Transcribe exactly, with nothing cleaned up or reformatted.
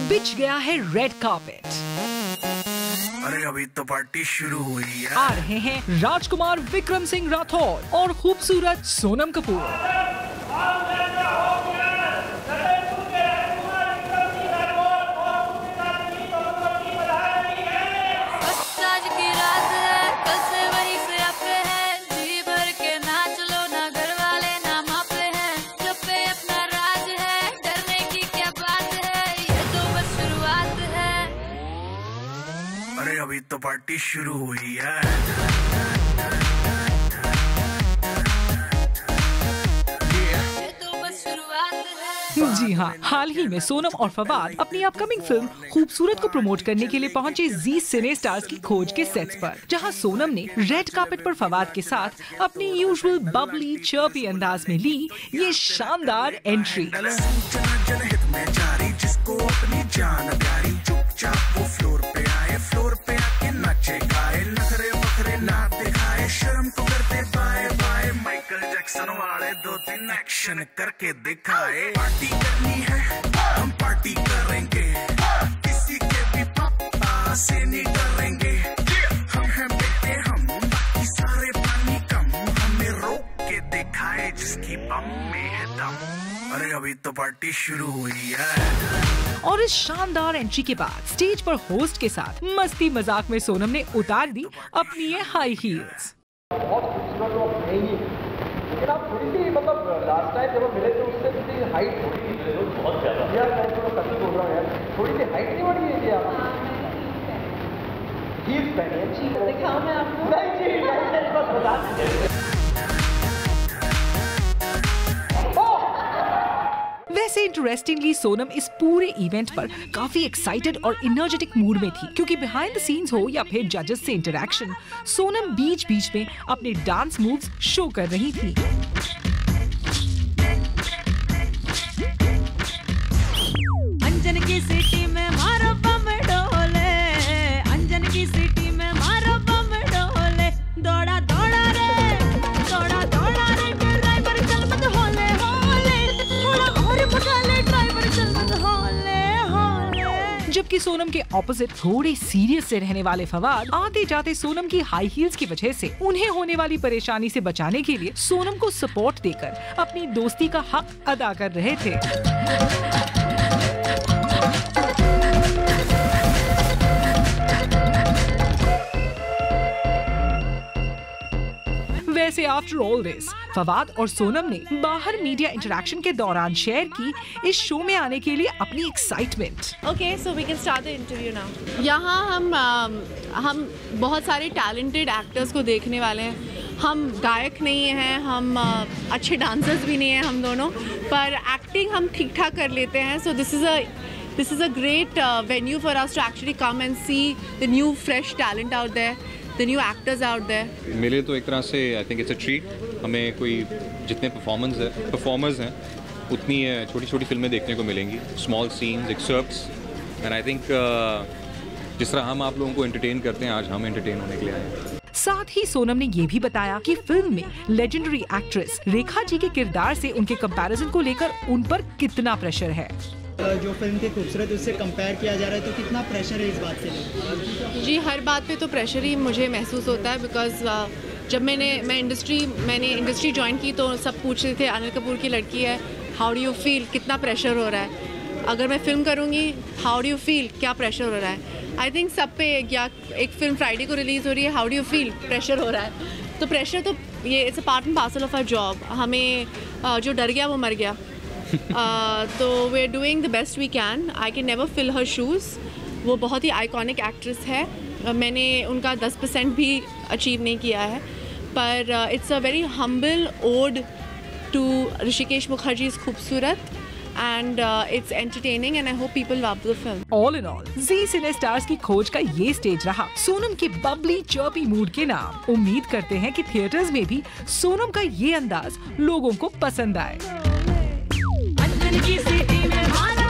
बिछ गया है रेड कार्पेट। अरे अभी तो पार्टी शुरू हुई है। आ रहे हैं राजकुमार विक्रम सिंह राठौर और खूबसूरत सोनम कपूर। अरे अभी तो पार्टी शुरू हुई है। जी हाँ, हाल ही में सोनम और फवाद अपनी अपकमिंग फिल्म खूबसूरत को प्रमोट करने के लिए पहुंचे जी सिने स्टार्स की खोज के सेट्स पर, जहां सोनम ने रेड कार्पेट पर फवाद के साथ अपनी यूजुअल बबली चर्पी अंदाज में ली ये शानदार एंट्री। वाले दो तीन एक्शन करके दिखाए। पार्टी करनी है हम पार्टी करेंगे, किसी के भी पापा से नहीं डरेंगे। हम हैं बेटे हम, बाकी सारे पानी कम, हमें रोक के दिखाए जिसकी बम में है दम। अरे अभी तो पार्टी शुरू हुई है। और इस शानदार एंट्री के बाद स्टेज पर होस्ट के साथ मस्ती मजाक में सोनम ने उतार दी अपनी ये हाई हील्स। बहुत खूबसूरत और महंगी, लेकिन आप थोड़ी सी मतलब लास्ट टाइम जब मिले तो उससे थोड़ी हाइट थोड़ी सी बहुत ज़्यादा यार, मैं थोड़ा कभी बोल रहा हूँ यार, थोड़ी सी हाइट नहीं बढ़ी है जी आप? हील्स पहने हैं, दिखाओ मैं आपको। नहीं जी बस बता दीजिए। वैसे इंटरेस्टिंगली सोनम इस पूरे इवेंट पर काफी एक्साइटेड और एनर्जेटिक मूड में थी, क्योंकि बिहाइंड द सीन्स हो या फिर जजेस से इंटरैक्शन, सोनम बीच बीच में अपने डांस मूव्स शो कर रही थी। अंजन की सिटी में मारो बम डोले, अंजन की सिटी में मारो बम डोले, दौड़ा दौड़ा रे दौड़ा दौड़ा रे ड्राइवर चल मत होले होले, थोड़ा और पका ले ड्राइवर चल मत होले होले। जबकि सोनम के ऑपोजिट थोड़े सीरियस से रहने वाले फवाद आते जाते सोनम की हाई हील्स की वजह से उन्हें होने वाली परेशानी से बचाने के लिए सोनम को सपोर्ट देकर अपनी दोस्ती का हक अदा कर रहे थे। वैसे आफ्टर ऑल दिस, फवाद और सोनम ने बाहर मीडिया इंटरैक्शन के दौरान शेयर की इस शो में आने के लिए अपनी excitement. Okay so we can start the interview now. यहाँ हम uh, हम बहुत सारे टैलेंटेड एक्टर्स को देखने वाले हैं। हम गायक नहीं हैं, हम uh, अच्छे डांसर्स भी नहीं हैं हम दोनों, पर एक्टिंग हम ठीक ठाक कर लेते हैं। So this is a this is a great venue for us to actually come and see the new fresh talent out there, the new actors out there. मेरे तो एक तरह से I think it's a treat. हमें कोई जितने performance है performers हैं उतनी छोटी छोटी फिल्में देखने को मिलेंगी, small scenes, excerpts, and I think जिस तरह हम आप लोगों को एंटरटेन करते हैं, आज हम एंटरटेन होने के लिए आए हैं। साथ ही सोनम ने ये भी बताया कि फिल्म में लेजेंडरी एक्ट्रेस रेखा जी के किरदार से उनके कंपैरिजन को लेकर उन पर कितना प्रेशर है। जो फिल्म के खूबसूरत उससे कंपेयर किया जा रहा है, तो कितना प्रेशर है इस बात के लिए? जी हर बात पे तो प्रेशर ही मुझे महसूस होता है, बिकॉज जब मैंने मैं इंडस्ट्री मैंने इंडस्ट्री ज्वाइन की तो सब पूछ रहे थे अनिल कपूर की लड़की है, हाउ डू यू फील, कितना प्रेशर हो रहा है, अगर मैं फिल्म करूँगी हाउ डू यू फील, क्या प्रेशर हो रहा है। आई थिंक सब पे या एक फिल्म फ्राइडे को रिलीज़ हो रही है, how do you feel, pressure हो रहा है। तो प्रेशर तो ये it's a part and parcel of our job. हमें uh, जो डर गया वो मर गया। Uh, तो we are doing the best we can. I can never fill her shoes. वो बहुत ही आइकॉनिक एक्ट्रेस है, uh, मैंने उनका दस परसेंट भी अचीव नहीं किया है, पर it's a very humble ode to Hrishikesh Mukherjee's Khoobsurat, and uh, it's entertaining and I hope people love the film. All in all, Zee cine stars की खोज का ये स्टेज रहा सोनम के बबली चर्पी मूड के नाम। उम्मीद करते हैं कि थिएटर्स में भी सोनम का ये अंदाज लोगों को पसंद आए। अंजन की सिटी में